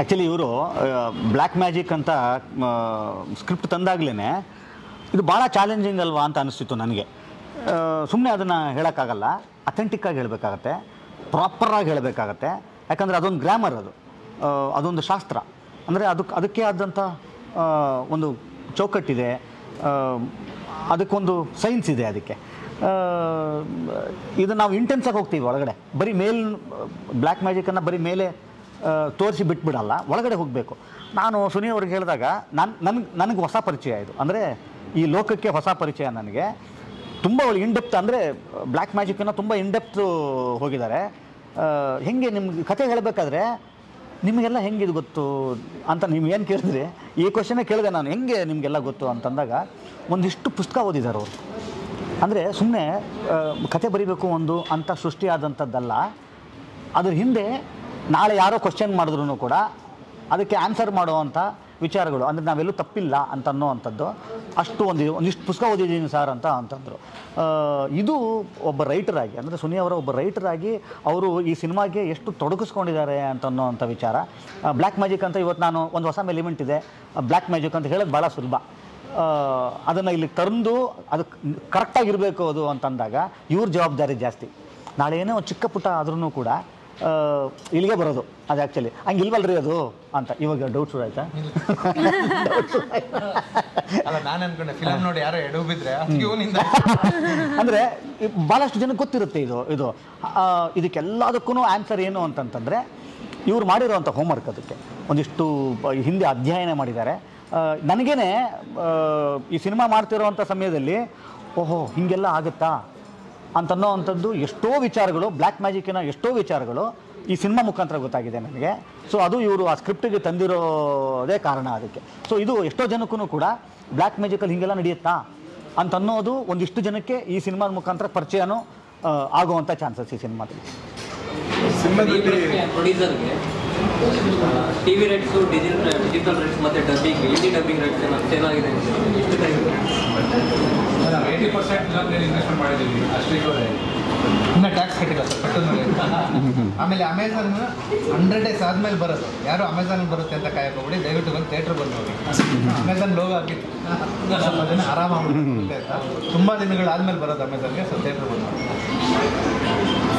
Actually ಇವರು black magic ಅಂತ script ತಂದಾಗಲೇ ಇದು ಭಾಳ ಚಾಲೆಂಜಿಂಗ್ ಅಲ್ವಾ ಅಂತ ಅನಿಸ್ತಿತ್ತು ನನಗೆ. ಸುಮ್ಮನೆ ಅದನ್ನು ಹೇಳೋಕ್ಕಾಗಲ್ಲ, ಅಥೆಂಟಿಕ್ಕಾಗಿ ಹೇಳಬೇಕಾಗತ್ತೆ, ಪ್ರಾಪರಾಗಿ ಹೇಳಬೇಕಾಗತ್ತೆ. ಯಾಕಂದರೆ ಅದೊಂದು ಗ್ರಾಮರ್, ಅದೊಂದು ಶಾಸ್ತ್ರ. ಅಂದರೆ ಅದಕ್ಕೆ ಆದಂಥ ಒಂದು ಚೌಕಟ್ಟಿದೆ, ಅದಕ್ಕೊಂದು ಸೈನ್ಸ್ ಇದೆ. ಅದಕ್ಕೆ ಇದು ನಾವು ಇಂಟೆನ್ಸಾಗಿ ಹೋಗ್ತೀವಿ ಒಳಗಡೆ. ಬರೀ ಬ್ಲ್ಯಾಕ್ ಮ್ಯಾಜಿಕನ್ನು ಬರೀ ಮೇಲೆ ತೋರಿಸಿ ಬಿಟ್ಬಿಡಲ್ಲ, ಒಳಗಡೆ ಹೋಗಬೇಕು. ನಾನು ಸುನಿ ಅವ್ರಿಗೆ ಹೇಳಿದಾಗ ನನಗೆ ಹೊಸ ಪರಿಚಯ ಇದು. ಅಂದರೆ ಈ ಲೋಕಕ್ಕೆ ಹೊಸ ಪರಿಚಯ ನನಗೆ. ತುಂಬ ಇನ್ಡೆಪ್ತ್, ಅಂದರೆ ಬ್ಲ್ಯಾಕ್ ಮ್ಯಾಜಿಕನ್ನು ತುಂಬ ಇನ್ಡೆಪ್ತ್ ಹೋಗಿದ್ದಾರೆ. ಹೆಂಗೆ ನಿಮ್ಗೆ ಕತೆ ಹೇಳಬೇಕಾದ್ರೆ ನಿಮಗೆಲ್ಲ ಹೆಂಗೆ ಇದು ಗೊತ್ತು ಅಂತ ನೀವು ಏನು ಕೇಳಿದ್ರಿ, ಈ ಕ್ವಶನೇ ಕೇಳಿದೆ ನಾನು, ಹೆಂಗೆ ನಿಮಗೆಲ್ಲ ಗೊತ್ತು ಅಂತಂದಾಗ ಒಂದಿಷ್ಟು ಪುಸ್ತಕ ಓದಿದ್ದಾರೆ ಅವರು. ಅಂದರೆ ಸುಮ್ಮನೆ ಕತೆ ಬರೀಬೇಕು ಒಂದು ಅಂತ ಸೃಷ್ಟಿಯಾದಂಥದ್ದಲ್ಲ, ಅದ್ರ ಹಿಂದೆ ನಾಳೆ ಯಾರೋ ಕ್ವಶನ್ ಮಾಡಿದ್ರು ಕೂಡ ಅದಕ್ಕೆ ಆನ್ಸರ್ ಮಾಡುವಂಥ ವಿಚಾರಗಳು, ಅಂದರೆ ನಾವೆಲ್ಲೂ ತಪ್ಪಿಲ್ಲ ಅಂತ ಅನ್ನೋವಂಥದ್ದು. ಅಷ್ಟು ಒಂದಿಷ್ಟು ಪುಸ್ತಕ ಓದಿದ್ದೀನಿ ಸರ್ ಅಂತಂದರು. ಇದು ಒಬ್ಬ ರೈಟರಾಗಿ, ಅಂದರೆ ಸುನಿ ಅವರ ಒಬ್ಬ ರೈಟರಾಗಿ ಅವರು ಈ ಸಿನಿಮಾಗೆ ಎಷ್ಟು ತೊಡಗಿಸ್ಕೊಂಡಿದ್ದಾರೆ ಅಂತ ಅನ್ನೋವಂಥ ವಿಚಾರ. ಬ್ಲ್ಯಾಕ್ ಮ್ಯಾಜಿಕ್ ಅಂತ ಇವತ್ತು ನಾನು ಒಂದು ಹೊಸ ಎಲಿಮೆಂಟ್ ಇದೆ ಬ್ಲ್ಯಾಕ್ ಮ್ಯಾಜಿಕ್ ಅಂತ ಹೇಳೋದು ಭಾಳ ಸುಲಭ. ಅದನ್ನು ಇಲ್ಲಿ ತಂದು ಅದು ಕರೆಕ್ಟಾಗಿರಬೇಕು ಅದು ಅಂತಂದಾಗ ಇವ್ರ ಜವಾಬ್ದಾರಿ ಜಾಸ್ತಿ. ನಾಳೆ ಏನೋ ಚಿಕ್ಕ ಪುಟ್ಟ ಆದ್ರೂ ಕೂಡ ಇಲ್ಲಿಗೆ ಬರೋದು. ಅದು ಆ್ಯಕ್ಚುಲಿ ಹಂಗೆ ಇಲ್ವಲ್ರಿ ಅದು ಅಂತ ಇವಾಗ ಡೌಟ್ ಶುರು ಆಯ್ತಾ? ಅಲ್ಲ, ನಾನು ಅನ್ಕೊಂಡೆ ಫಿಲಮ್ ನೋಡಿ ಯಾರೋ ಎಡು ಬಿದ್ರೆ ಅಂದರೆ ಭಾಳಷ್ಟು ಜನಕ್ಕೆ ಗೊತ್ತಿರುತ್ತೆ ಇದು ಇದಕ್ಕೆಲ್ಲದಕ್ಕೂ ಆನ್ಸರ್ ಏನು ಅಂತಂತಂದರೆ ಇವ್ರು ಮಾಡಿರೋವಂಥ ಹೋಮ್ವರ್ಕ್. ಅದಕ್ಕೆ ಒಂದಿಷ್ಟು ಹಿಂದೆ ಅಧ್ಯಯನ ಮಾಡಿದ್ದಾರೆ. ನನಗೇನೆ ಈ ಸಿನಿಮಾ ಮಾಡ್ತಿರೋವಂಥ ಸಮಯದಲ್ಲಿ ಓಹೋ ಹೀಗೆಲ್ಲ ಆಗುತ್ತಾ ಅಂತನ್ನೋ ಅಂಥದ್ದು ಎಷ್ಟೋ ವಿಚಾರಗಳು, ಬ್ಲ್ಯಾಕ್ ಮ್ಯಾಜಿಕ್ಕಿನ ಎಷ್ಟೋ ವಿಚಾರಗಳು ಈ ಸಿನಿಮಾ ಮುಖಾಂತರ ಗೊತ್ತಾಗಿದೆ ನನಗೆ. ಸೊ ಅದು ಇವರು ಆ ಸ್ಕ್ರಿಪ್ಟಿಗೆ ತಂದಿರೋದೇ ಕಾರಣ ಅದಕ್ಕೆ. ಸೊ ಇದು ಎಷ್ಟೋ ಜನಕ್ಕೂ ಕೂಡ ಬ್ಲ್ಯಾಕ್ ಮ್ಯಾಜಿಕಲ್ಲಿ ಹೀಗೆಲ್ಲ ನಡೆಯುತ್ತಾ ಅಂತನ್ನೋದು ಒಂದಿಷ್ಟು ಜನಕ್ಕೆ ಈ ಸಿನಿಮಾದ ಮುಖಾಂತರ ಪರಿಚಯನೂ ಆಗುವಂಥ ಚಾನ್ಸಸ್ ಈ ಸಿನಿಮಾದಲ್ಲಿ. ಪ್ರೊಡ್ಯೂಸರ್ಗೆ ಟಿವಿ ರೈಟ್ಸು, ಡಿಜಿಟಲ್ ರೈಟ್ಸ್ ಮತ್ತು ಡಬ್ಬಿಂಗ್, ಹಿಂದಿ ಡಬ್ಬಿಂಗ್ ರೈಟ್ಸ್ ಚೆನ್ನಾಗಿದೆ. 80% ಇನ್ವೆಸ್ಟ್ಮೆಂಟ್ ಮಾಡಿದ್ದೀವಿ, ಅಷ್ಟೇ ಇನ್ನೂ ಟ್ಯಾಕ್ಸ್ ಕಟ್ಟಿಲ್ಲ ಸರ್, ಕಟ್ಟೋದು ಮೇಲೆ. ಆಮೇಲೆ ಅಮೆಝಾನ್ 100 days ಆದಮೇಲೆ ಬರೋದು. ಯಾರು ಅಮೆಝಾನ್ ಬರುತ್ತೆ ಅಂತ ಕಾಯಕೋಬಿಡಿ, ದಯವಿಟ್ಟು ಬಂದು ಥಿಯೇಟ್ರ್ ಬಂದು ನೋಡಿ. ಅಮೆಝಾನ್ ಲೋಗೋ ಆಗಿತ್ತು, ಸ್ವಲ್ಪ ಜನ ಆರಾಮಾಗಿ ಅಂತ ತುಂಬ ದಿನಗಳಾದಮೇಲೆ ಬರೋದು ಅಮೆಝಾನ್ಗೆ. ಸೊ ಥಿಯೇಟ್ರ್ ಬಂದು ನೋಡಿ.